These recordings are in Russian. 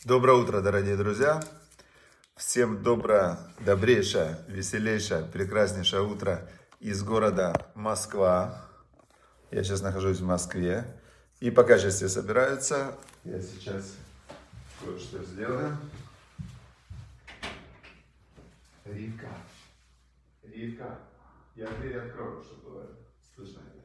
Доброе утро, дорогие друзья! Всем добрейшее, веселейшее, прекраснейшее утро из города Москва. Я сейчас нахожусь в Москве. И пока сейчас все собираются, я сейчас кое-что сделаю. Ривка, я дверь открою, чтобы было слышно это.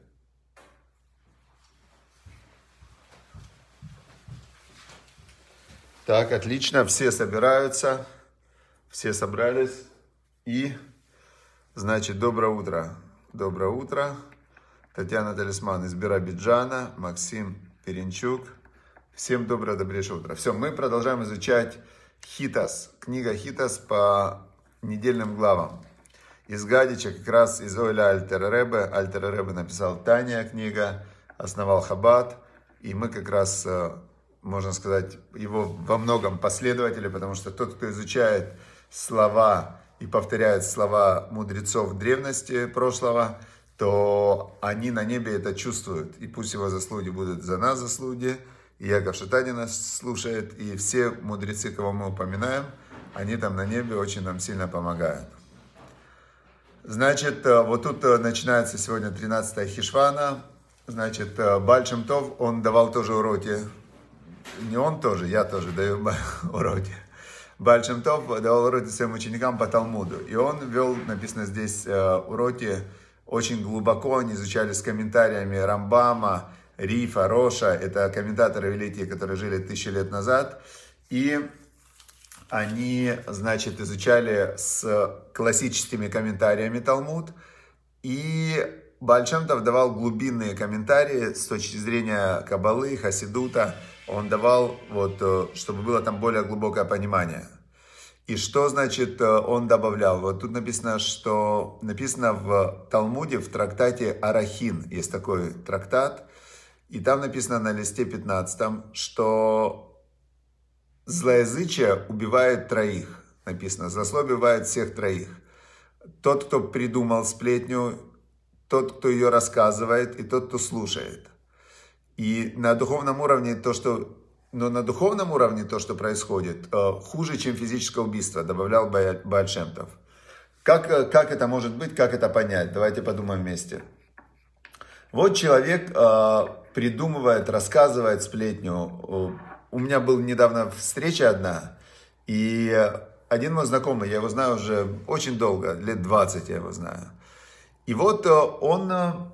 Так, отлично, все собираются, все собрались. И, значит, доброе утро. Доброе утро. Татьяна Талисман из Биробиджана, Максим Перенчук. Всем добрейшее утро. Все, мы продолжаем изучать Хитас. Книга Хитас по недельным главам. Из Гадича, как раз из Ойля Альтер Ребе. Альтер Ребе написал Таня книга, основал Хаббат. И мы как раз, можно сказать, его во многом последователи, потому что тот, кто изучает слова и повторяет слова мудрецов древности прошлого, то они на небе это чувствуют. И пусть его заслуги будут за нас заслуги. И Яков Шатани нас слушает. И все мудрецы, кого мы упоминаем, они там на небе очень нам сильно помогают. Значит, вот тут начинается сегодня 13 Хишвана. Значит, Бааль Шем Тов, он давал тоже уроки. Не он тоже, я тоже даю уроки. Бааль Шем Тов давал уроки своим ученикам по Талмуду. И он вел, написано здесь, уроки очень глубоко. Они изучали с комментариями Рамбама, Рифа, Роша. Это комментаторы великие, которые жили 1000 лет назад. И они, значит, изучали с классическими комментариями Талмуд. И Бааль Шем Тов давал глубинные комментарии с точки зрения Каббалы, Хасидута. Он давал, вот, чтобы было там более глубокое понимание. И что, значит, он добавлял? Вот тут написано, что написано в Талмуде, в трактате Арахин. Есть такой трактат. И там написано на листе 15, что злоязычие убивает троих. Написано, злословие убивает всех троих. Тот, кто придумал сплетню, тот, кто ее рассказывает, и тот, кто слушает. И на духовном уровне то, что происходит, хуже, чем физическое убийство, добавлял Бааль Шем Тов. Как это может быть, как это понять? Давайте подумаем вместе. Вот человек придумывает, рассказывает сплетню. У меня была недавно встреча одна, и один мой знакомый, я его знаю уже очень долго, лет 20 я его знаю. И вот он,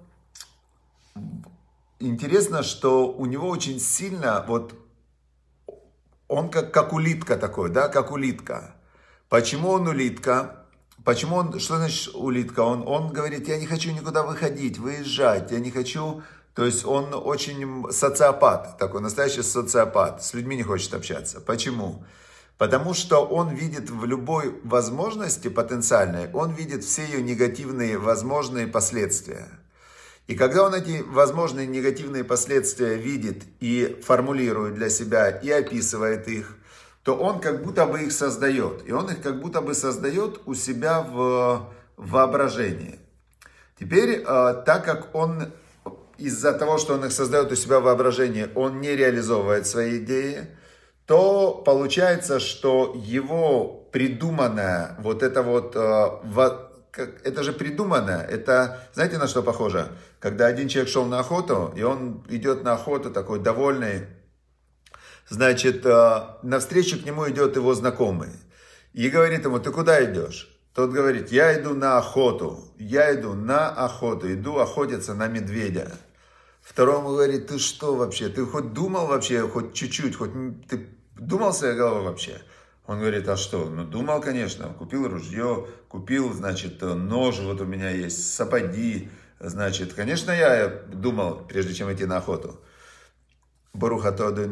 интересно, что у него очень сильно, вот он как улитка такой, да, как улитка. Почему он улитка? Что значит улитка? Он говорит, я не хочу никуда выходить, выезжать, я не хочу. То есть он очень социопат, такой настоящий социопат, с людьми не хочет общаться. Почему? Потому что он видит в любой возможности потенциальной, он видит все ее негативные возможные последствия. И когда он эти возможные негативные последствия видит и формулирует для себя, и описывает их, то он как будто бы их создает. И он их как будто бы создает у себя в воображении. Теперь, так как он из-за того, что он их создает у себя в воображении, он не реализовывает свои идеи, то получается, что его придуманное, вот это вот, это же придуманное, это, знаете, на что похоже? Когда один человек шел на охоту, и он идет на охоту такой довольный, значит, навстречу к нему идет его знакомый. И говорит ему, ты куда идешь? Тот говорит, я иду на охоту, иду охотиться на медведя. Второму говорит, ты что вообще, ты хоть думал вообще, хоть чуть-чуть, хоть ты думал своей головой вообще? Он говорит, а что? Ну, думал, конечно, купил ружье, купил, значит, нож, вот у меня есть, сапоги, значит, конечно, я думал, прежде чем идти на охоту. Тот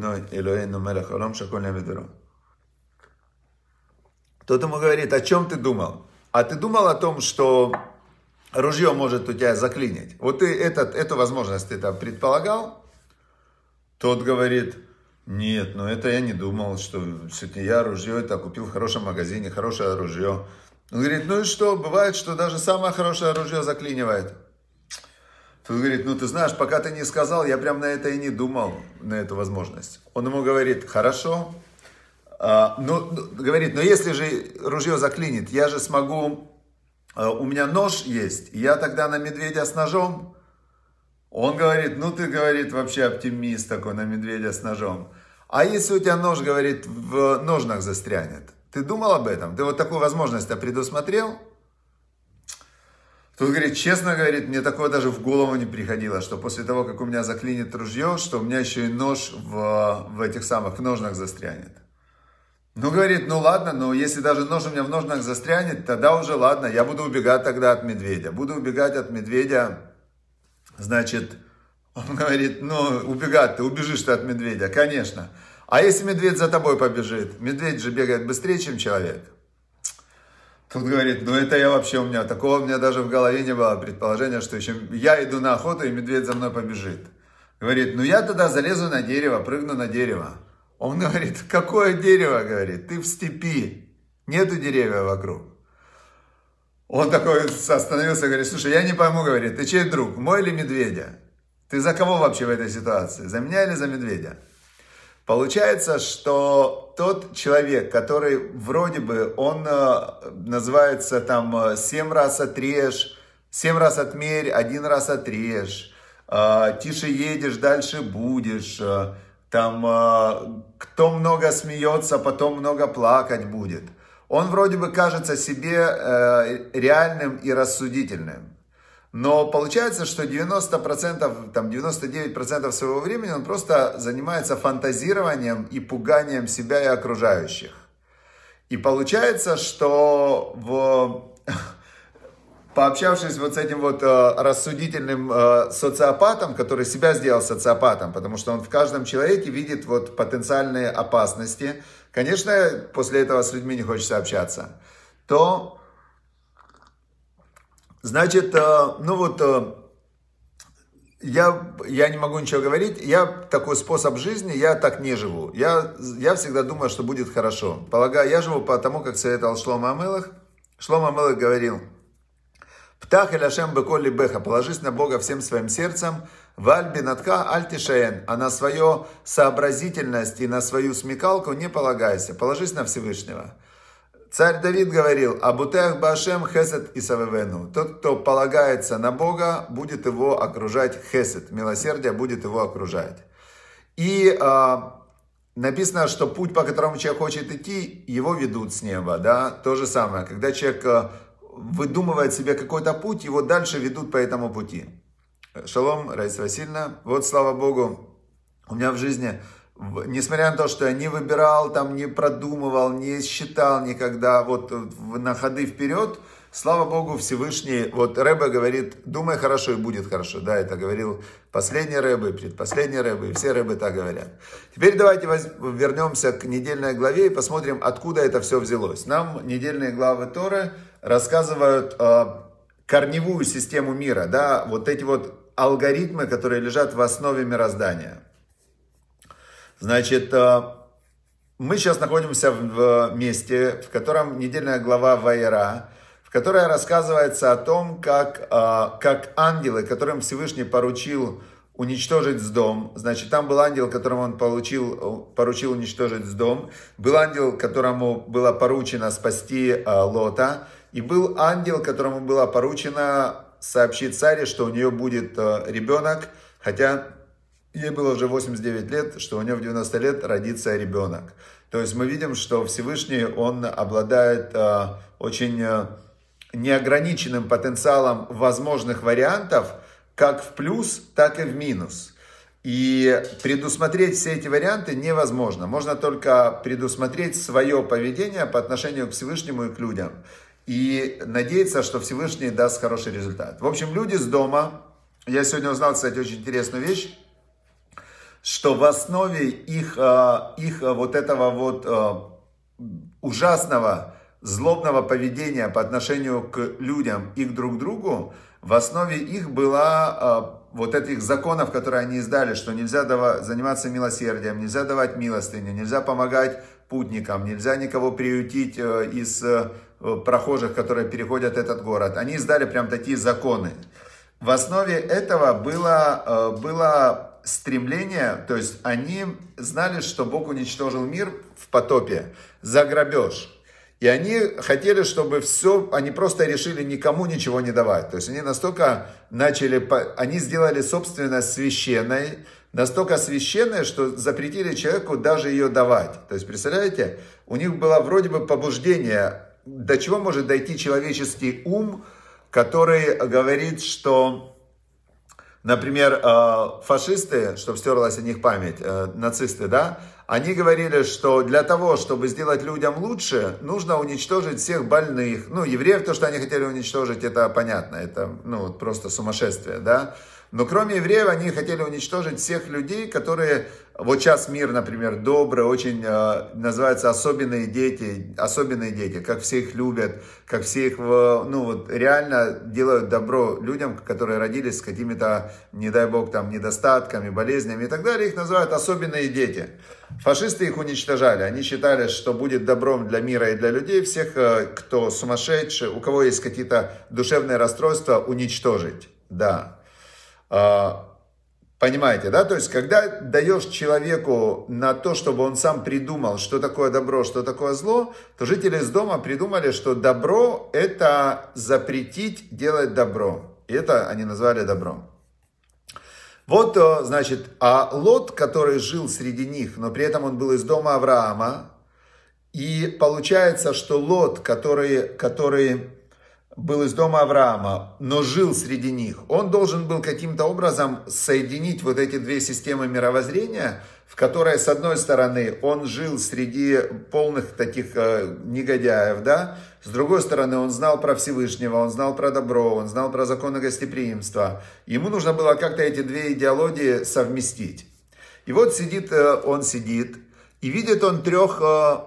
ему говорит, о чем ты думал? А ты думал о том, что ружье может у тебя заклинить? Вот ты эту возможность ты там предполагал? Тот говорит, нет, ну это я не думал, что все-таки я ружье это купил в хорошем магазине, хорошее ружье. Он говорит, ну и что, бывает, что даже самое хорошее ружье заклинивает. Тот говорит, ну ты знаешь, пока ты не сказал, я прям на это и не думал, на эту возможность. Он ему говорит, хорошо, Говорит, но если же ружье заклинит, я же смогу, у меня нож есть, я тогда на медведя с ножом. Он говорит, ну ты, говорит, вообще оптимист такой, на медведя с ножом. А если у тебя нож, говорит, в ножнах застрянет? Ты думал об этом? Ты вот такую возможность предусмотрел? Тут, говорит, честно, говорит, мне такое даже в голову не приходило, что после того, как у меня заклинит ружье, что у меня еще и нож в этих самых в ножнах застрянет. Ну, говорит, ну ладно, но если даже нож у меня в ножнах застрянет, тогда уже ладно, я буду убегать тогда от медведя. Буду убегать от медведя, значит, он говорит, ну, убегать, ты убежишь ты от медведя, конечно. А если медведь за тобой побежит? Медведь же бегает быстрее, чем человек. Тут говорит, ну это я вообще, такого у меня даже в голове не было предположения, что еще я иду на охоту и медведь за мной побежит. Говорит, ну я тогда залезу на дерево, прыгну на дерево. Он говорит, какое дерево, говорит, ты в степи, нету деревьев вокруг. Он такой остановился, говорит, слушай, я не пойму, говорит, ты чей друг, мой или медведя? Ты за кого вообще в этой ситуации, за меня или за медведя? Получается, что тот человек, который вроде бы, он называется там 7 раз отрежь, 7 раз отмерь, 1 раз отрежь, тише едешь, дальше будешь, там кто много смеется, потом много плакать будет. Он вроде бы кажется себе реальным и рассудительным. Но получается, что 90%, там 99% своего времени он просто занимается фантазированием и пуганием себя и окружающих. И получается, что пообщавшись вот с этим вот рассудительным социопатом, который себя сделал социопатом, потому что он в каждом человеке видит вот потенциальные опасности, конечно, после этого с людьми не хочется общаться, то... Значит, ну вот, я не могу ничего говорить, я такой способ жизни, я так не живу. Я всегда думаю, что будет хорошо. Полагаю, я живу по тому, как советовал Шломо Амелех. Шломо Амелех говорил, «Птах эль Ашем беколь либеха, положись на Бога всем своим сердцем, валь бинатха аль тишаен, а на свою сообразительность и на свою смекалку не полагайся, положись на Всевышнего». Царь Давид говорил, «Абутех башем хесед и савевену». Тот, кто полагается на Бога, будет его окружать хесед. Милосердие будет его окружать. И написано, что путь, по которому человек хочет идти, его ведут с неба. Да? То же самое. Когда человек выдумывает себе какой-то путь, его дальше ведут по этому пути. Шалом, Раиса Васильевна. Вот, слава Богу, у меня в жизни... Несмотря на то, что я не выбирал, там, не продумывал, не считал никогда вот на ходы вперед, слава Богу, Всевышний, вот Ребе говорит, думай хорошо и будет хорошо. Да, это говорил последний Ребе, предпоследний Ребе, и все Ребе так говорят. Теперь давайте вернемся к недельной главе и посмотрим, откуда это все взялось. Нам недельные главы Торы рассказывают корневую систему мира, да, вот эти вот алгоритмы, которые лежат в основе мироздания. Значит, мы сейчас находимся в месте, в котором недельная глава Ваера, в которой рассказывается о том, как ангелы, которым Всевышний поручил уничтожить Сдом, значит, там был ангел, которому он поручил уничтожить Сдом, был ангел, которому было поручено спасти Лота, и был ангел, которому было поручено сообщить царе, что у нее будет ребенок, хотя... Ей было уже 89 лет, что у нее в 90 лет родится ребенок. То есть мы видим, что Всевышний, он обладает очень неограниченным потенциалом возможных вариантов, как в плюс, так и в минус. И предусмотреть все эти варианты невозможно. Можно только предусмотреть свое поведение по отношению к Всевышнему и к людям. И надеяться, что Всевышний даст хороший результат. В общем, люди с дома, я сегодня узнал, кстати, очень интересную вещь, что в основе их вот этого вот ужасного, злобного поведения по отношению к людям и к друг другу, в основе их было вот этих законов, которые они издали, что нельзя заниматься милосердием, нельзя давать милостыню, нельзя помогать путникам, нельзя никого приютить из прохожих, которые переходят этот город. Они издали прям такие законы. В основе этого было стремление, то есть они знали, что Бог уничтожил мир в потопе за грабеж. И они хотели, чтобы все, они просто решили никому ничего не давать. То есть они настолько они сделали собственность священной, настолько священной, что запретили человеку даже ее давать. То есть, представляете, у них было вроде бы побуждение, до чего может дойти человеческий ум, который говорит, что, например, фашисты, чтобы стерлась о них память, нацисты, да, они говорили, что для того, чтобы сделать людям лучше, нужно уничтожить всех больных. Ну, евреев, то, что они хотели уничтожить, это понятно, это, ну, просто сумасшествие, да. Но кроме евреев, они хотели уничтожить всех людей, которые, вот сейчас мир, например, добрый, очень называется особенные дети, как все их любят, как все их, ну, вот реально делают добро людям, которые родились с какими-то, не дай бог, там, недостатками, болезнями и так далее, их называют особенные дети. Фашисты их уничтожали, они считали, что будет добром для мира и для людей, всех, кто сумасшедший, у кого есть какие-то душевные расстройства, уничтожить, да. Понимаете, да? То есть, когда даешь человеку на то, чтобы он сам придумал, что такое добро, что такое зло, то жители из дома придумали, что добро – это запретить делать добро. И это они назвали добром. Вот, значит, а Лот, который жил среди них, но при этом он был из дома Авраама, и получается, что Лот, который был из дома Авраама, но жил среди них, он должен был каким-то образом соединить вот эти две системы мировоззрения, в которой, с одной стороны, он жил среди полных таких негодяев, да, с другой стороны, он знал про Всевышнего, он знал про добро, он знал про законы гостеприимства. Ему нужно было как-то эти две идеологии совместить. И вот он сидит, и видит он трех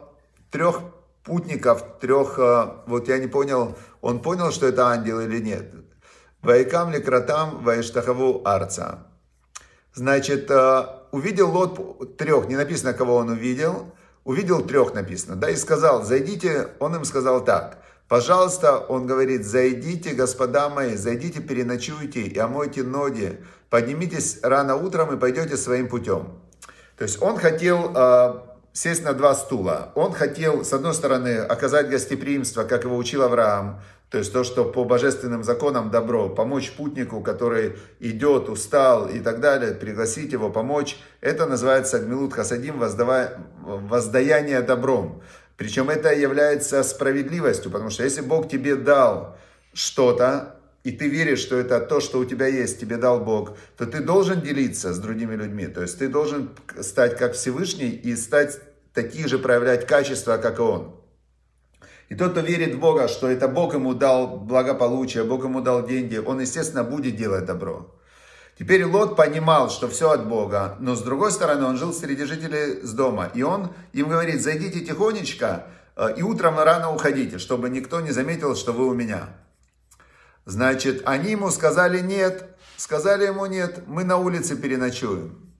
путников, вот я не понял, он понял, что это ангел или нет. Ваикам ликратам ваиштахаву арца. Значит, увидел Лот трех, не написано, кого он увидел трех написано, да, и сказал, зайдите, он им сказал так, пожалуйста, он говорит, зайдите, господа мои, зайдите, переночуйте и омойте ноги, поднимитесь рано утром и пойдете своим путем. То есть он хотел сесть на два стула. Он хотел, с одной стороны, оказать гостеприимство, как его учил Авраам, то есть то, что по божественным законам добро, помочь путнику, который идет, устал и так далее, пригласить его, помочь. Это называется гмилут хасадим, воздаяние добром. Причем это является справедливостью, потому что если Бог тебе дал что-то, и ты веришь, что это то, что у тебя есть, тебе дал Бог, то ты должен делиться с другими людьми. То есть ты должен стать как Всевышний и стать такие же проявлять качества, как и Он. И тот, кто верит в Бога, что это Бог ему дал благополучие, Бог ему дал деньги, он, естественно, будет делать добро. Теперь Лот понимал, что все от Бога, но с другой стороны, он жил среди жителей с дома. И он им говорит, зайдите тихонечко и утром рано уходите, чтобы никто не заметил, что вы у меня. Значит, они ему сказали ему нет, мы на улице переночуем.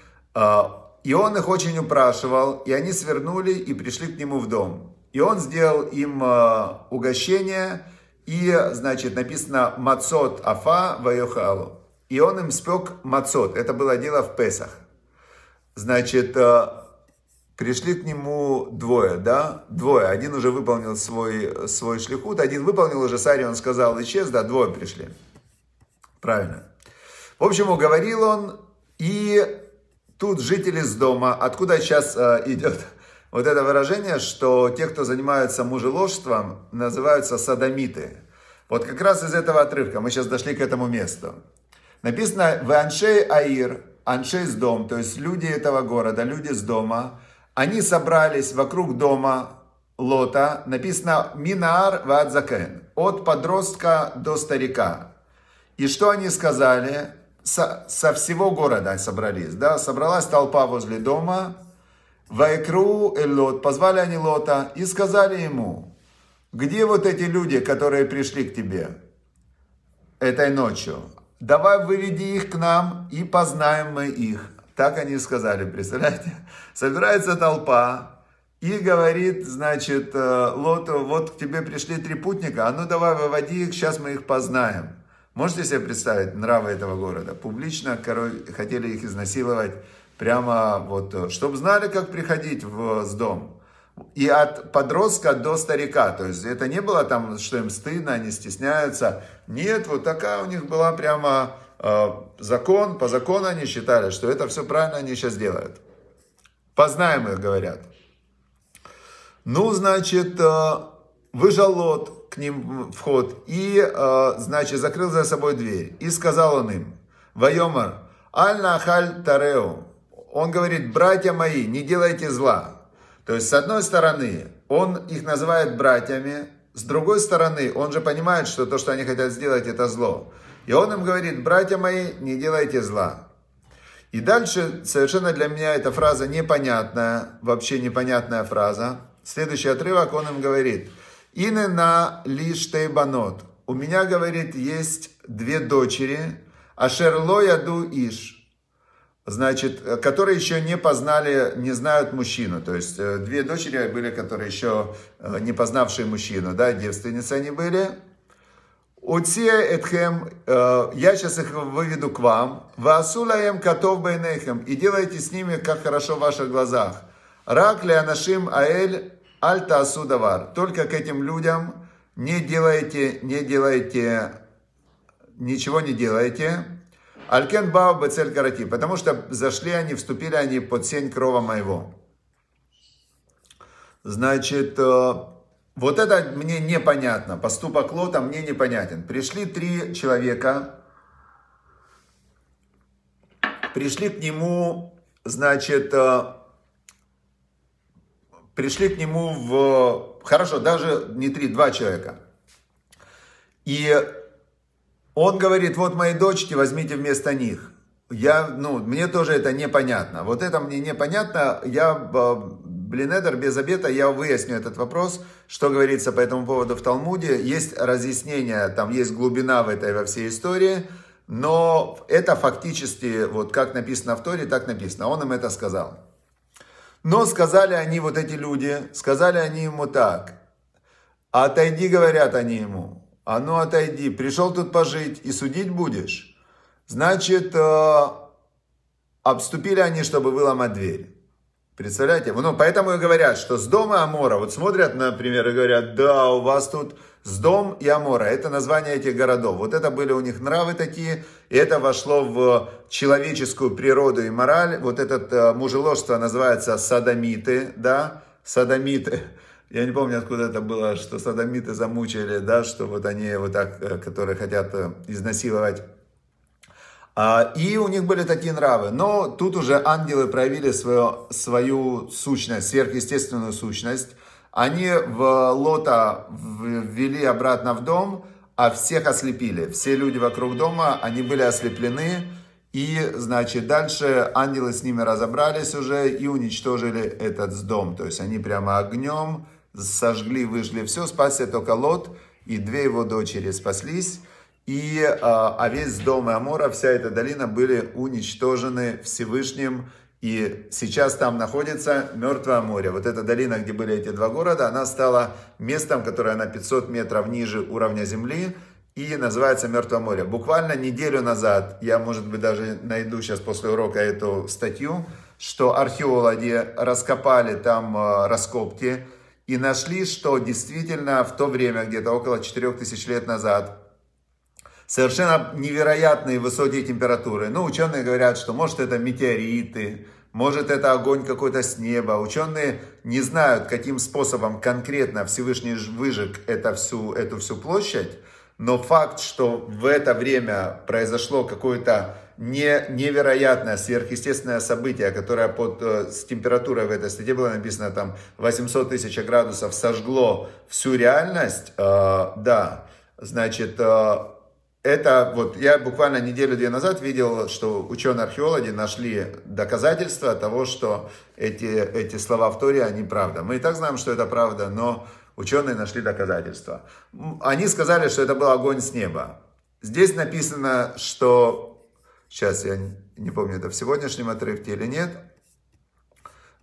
И он их очень упрашивал, и они свернули и пришли к нему в дом. И он сделал им угощение, и, значит, написано «Мацот афа вайохалу». И он им спек мацот, это было дело в Песах. Значит, пришли к нему двое. Один уже выполнил свой шлихут, один выполнил уже царь, он сказал, исчез, да, двое пришли. Правильно. В общем, уговорил он, и тут жители с дома, откуда сейчас идет вот это выражение, что те, кто занимаются мужеложством, называются содомиты. Вот как раз из этого отрывка мы сейчас дошли к этому месту. Написано «В аншей аир», аншей с дом, то есть люди этого города, люди с дома, они собрались вокруг дома Лота, написано «Минаар вадзакен», от подростка до старика. И что они сказали? Со всего города собрались, да, собралась толпа возле дома, «Вайкру эль Лот», позвали они Лота и сказали ему, где вот эти люди, которые пришли к тебе этой ночью? Давай выведи их к нам и познаем мы их. Так они сказали, представляете? Собирается толпа и говорит, значит, Лоту, вот к тебе пришли три путника, а ну давай выводи их, сейчас мы их познаем. Можете себе представить нравы этого города? Публично хотели их изнасиловать, прямо вот, чтобы знали, как приходить в дом. И от подростка до старика, то есть это не было там, что им стыдно, они стесняются. Нет, вот такая у них была прямо закон, по закону они считали, что это все правильно они сейчас делают. Познаем их, говорят. Ну, значит, выжал Лот к ним вход и, значит, закрыл за собой дверь. И сказал он им, «Вайомар, аль-нахаль тареу». Он говорит, «Братья мои, не делайте зла». То есть, с одной стороны, он их называет братьями, с другой стороны, он же понимает, что то, что они хотят сделать, это зло. И он им говорит, «Братья мои, не делайте зла». И дальше, совершенно для меня эта фраза непонятная, вообще непонятная фраза. Следующий отрывок, он им говорит, «Ине на лиштей банот». У меня, говорит, есть две дочери, ашерло яду иш. Значит, которые еще не познали, не знают мужчину. То есть, две дочери были, которые еще не познавшие мужчину, да, девственницы они были. Уце этхем, я сейчас их выведу к вам. Ваасулаем котов бейнехем, и делайте с ними, как хорошо в ваших глазах. Рак леанашим аэль аль таасу давар. Только к этим людям ничего не делайте. Алькен бау бецель карати, потому что зашли они, вступили они под сень крова моего. Значит, вот это мне непонятно, поступок Лота мне непонятен. Пришли три человека, пришли к нему, значит, хорошо, даже не три, два человека. И он говорит, вот мои дочки, возьмите вместо них. Мне тоже это непонятно. Вот это мне непонятно. Я, Блинедер, без обета, я выясню этот вопрос, что говорится по этому поводу в Талмуде. Есть разъяснение, там есть глубина во всей истории. Но это фактически, вот как написано в Торе, так написано. Он им это сказал. Но сказали они, вот эти люди, сказали они ему так. Отойди, говорят они ему. А ну отойди, пришел тут пожить и судить будешь. Значит, обступили они, чтобы выломать дверь. Представляете? Поэтому и говорят, что с дома Амора, вот смотрят, например, и говорят, да, у вас тут Сдом и Амора, это название этих городов. Вот это были у них нравы такие, и это вошло в человеческую природу и мораль. Вот это мужеложство называется содомиты, да, содомиты. Я не помню, откуда это было, что содомиты замучили, да, что вот они вот так, которые хотят изнасиловать. И у них были такие нравы. Но тут уже ангелы проявили свою сущность, сверхъестественную сущность. Они в Лота ввели обратно в дом, а всех ослепили. Все люди вокруг дома, они были ослеплены. И, значит, дальше ангелы с ними разобрались уже и уничтожили этот дом. То есть они прямо огнем сожгли, выжгли все, спасся только Лот, и две его дочери спаслись. А весь дом и Амора, вся эта долина были уничтожены Всевышним. И сейчас там находится Мертвое море. Вот эта долина, где были эти два города, она стала местом, которое на 500 метров ниже уровня земли. И называется Мертвое море. Буквально неделю назад, я, может быть, даже найду сейчас после урока эту статью, что археологи раскопали там раскопки и нашли, что действительно в то время, где-то около 4000 лет назад, совершенно невероятные высокие температуры. Ученые говорят, что может это метеориты, может это огонь какой-то с неба. Ученые не знают, каким способом конкретно Всевышний выжег эту всю площадь. Но факт, что в это время произошло какое-то невероятное, сверхъестественное событие, которое с температурой в этой статье было написано, там 800 тысяч градусов, сожгло всю реальность, да, значит, это вот я буквально неделю-две назад видел, что ученые-археологи нашли доказательства того, что эти слова в Торе, они правда. Мы и так знаем, что это правда, но ученые нашли доказательства. Они сказали, что это был огонь с неба. Здесь написано, что... Сейчас я не помню, это в сегодняшнем отрывке или нет.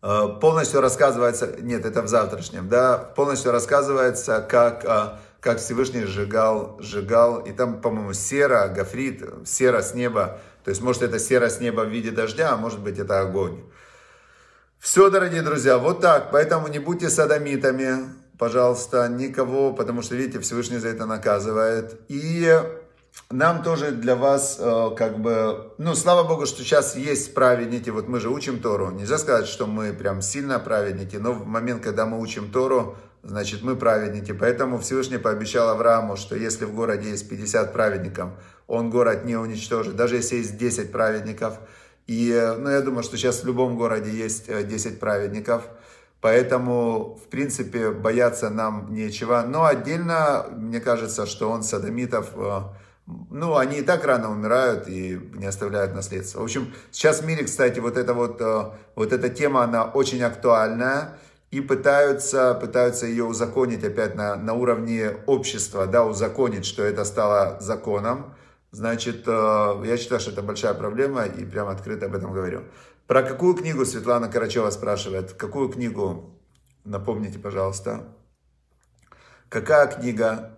полностью рассказывается, нет, это в завтрашнем, да, полностью рассказывается, как Всевышний сжигал, и там, по-моему, сера, гофрит, сера с неба, то есть, может, это сера с неба в виде дождя, а может быть, это огонь. Все, дорогие друзья, вот так, поэтому не будьте содомитами, пожалуйста, никого, потому что, видите, Всевышний за это наказывает, и нам тоже для вас, слава Богу, что сейчас есть праведники, вот мы же учим Тору, нельзя сказать, что мы прям сильно праведники, но в момент, когда мы учим Тору, значит, мы праведники, поэтому Всевышний пообещал Аврааму, что если в городе есть 50 праведников, он город не уничтожит, даже если есть 10 праведников, и, я думаю, что сейчас в любом городе есть 10 праведников, поэтому, в принципе, бояться нам нечего, но отдельно, мне кажется, что он содомитов, они и так рано умирают и не оставляют наследство. В общем, сейчас в мире, кстати, вот эта тема, она очень актуальная. И пытаются ее узаконить опять на уровне общества, да, узаконить, что это стало законом. Значит, я считаю, что это большая проблема и прям открыто об этом говорю. Про какую книгу Светлана Карачева спрашивает? Какую книгу? Напомните, пожалуйста. Какая книга?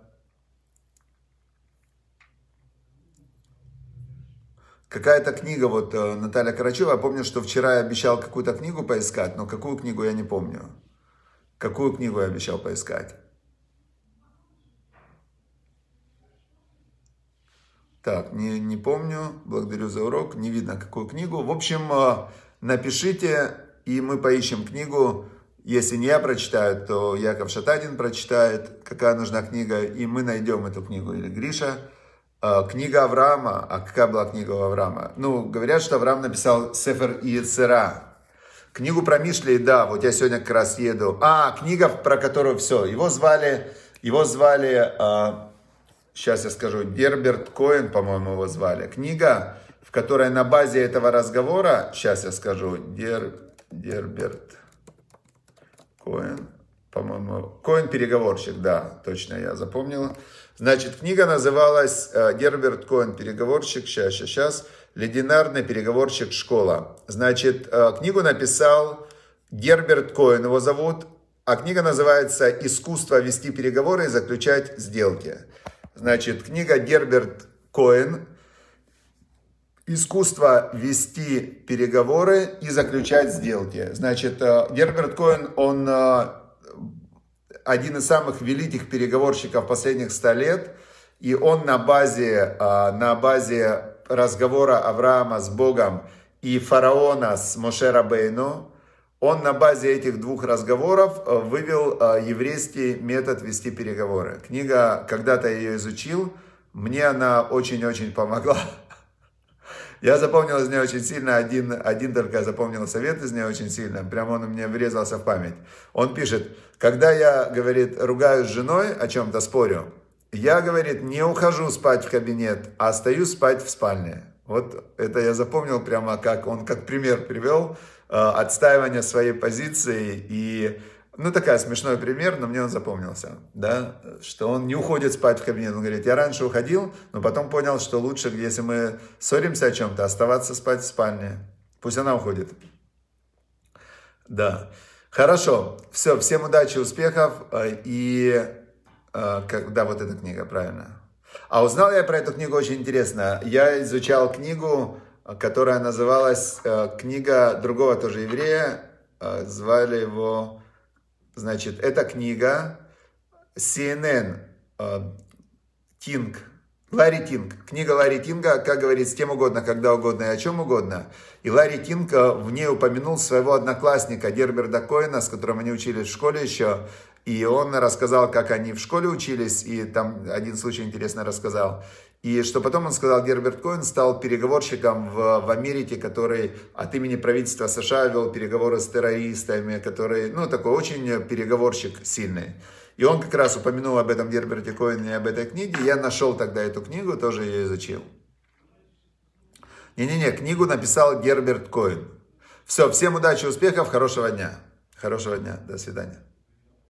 Какая-то книга, вот Наталья Карачева, я помню, что вчера я обещал какую-то книгу поискать, но какую книгу я не помню. Какую книгу я обещал поискать? Так, не помню, благодарю за урок, не видно какую книгу. В общем, напишите, и мы поищем книгу. Если не я прочитаю, то Яков Шатадин прочитает, какая нужна книга, и мы найдем эту книгу, или Гриша. Книга Авраама. А какая была книга у Авраама? Говорят, что Авраам написал Сефер Йецера. Книгу про Мишли, да, вот я сегодня как раз еду. Книга, про которую все. Его звали, сейчас я скажу, Герберт Коэн, по-моему, его звали. Книга, в которой на базе этого разговора, сейчас я скажу, Герберт Коэн, по-моему, Коэн-переговорщик, да, точно я запомнил. Значит, книга называлась «Герберт Коэн, переговорщик», сейчас, «Легендарный переговорщик школа». Значит, книгу написал Герберт Коэн, его зовут, а книга называется «Искусство вести переговоры и заключать сделки». Значит, книга Герберт Коэн «Искусство вести переговоры и заключать сделки». Значит, Герберт Коэн, он один из самых великих переговорщиков последних 100 лет, и он на базе разговора Авраама с Богом и фараона с Моше Рабейну, он на базе этих двух разговоров вывел еврейский метод вести переговоры. Книга, когда-то я ее изучил, мне она очень-очень помогла. Я запомнил из нее очень сильно, один только запомнил совет из нее очень сильно, прям он у меня врезался в память. Он пишет, когда я, говорит, ругаюсь с женой, о чем-то спорю, я, говорит, не ухожу спать в кабинет, а остаюсь спать в спальне. Вот это я запомнил прямо, как он как пример привел отстаивание своей позиции. И, такой смешной пример, но мне он запомнился, да, что он не уходит спать в кабинет. Он говорит, я раньше уходил, но потом понял, что лучше, если мы ссоримся о чем-то, оставаться спать в спальне. Пусть она уходит. Да. Хорошо. Все, всем удачи, успехов. Да, вот эта книга, правильно. А узнал я про эту книгу очень интересно. Я изучал книгу, которая называлась книга другого тоже еврея. Звали его, значит, эта книга CNN, Кинг, Ларри Кинг. Книга Ларри Кинга, как говорит, с кем угодно, когда угодно и о чем угодно. И Ларри Кинг в ней упомянул своего одноклассника Герберта Коэна, с которым они учились в школе еще. И он рассказал, как они в школе учились, и там один случай интересно рассказал. И что потом он сказал, Герберт Коэн стал переговорщиком в Америке, который от имени правительства США вел переговоры с террористами, который, такой очень переговорщик сильный. И он как раз упомянул об этом Герберте Коэне и об этой книге. Я нашел тогда эту книгу, тоже ее изучил. Книгу написал Герберт Коэн. Все, всем удачи, успехов, хорошего дня. Хорошего дня, до свидания.